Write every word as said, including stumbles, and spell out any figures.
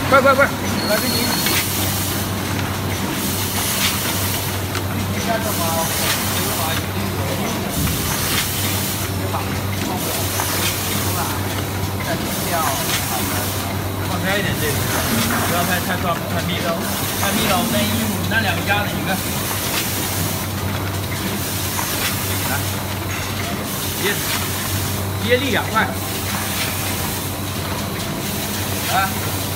快快快， 来宾你。加什么？牛排一定有。把放了，出来，再掉。好的。 放开一点这个，不要太太放太密了，太密了，那一五那两家的一个。来，接接力两块。来。